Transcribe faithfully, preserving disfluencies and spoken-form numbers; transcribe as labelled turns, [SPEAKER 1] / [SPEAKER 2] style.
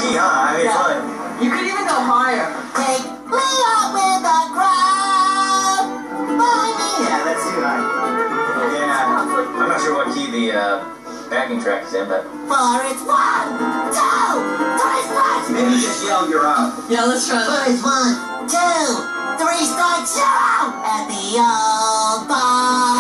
[SPEAKER 1] key, huh? I mean,
[SPEAKER 2] Yeah.
[SPEAKER 1] fun.
[SPEAKER 2] You could even go higher.
[SPEAKER 3] Take me out with the crowd. Buy me.
[SPEAKER 2] Yeah, that's too high.
[SPEAKER 1] Yeah. I'm not sure what key the uh, backing track is in, but
[SPEAKER 3] For it's one, two, three strikes.
[SPEAKER 1] maybe just yell you're out.
[SPEAKER 2] Yeah, let's try
[SPEAKER 3] For
[SPEAKER 2] that.
[SPEAKER 3] it's one, two, three strikes, you're out at the old bar.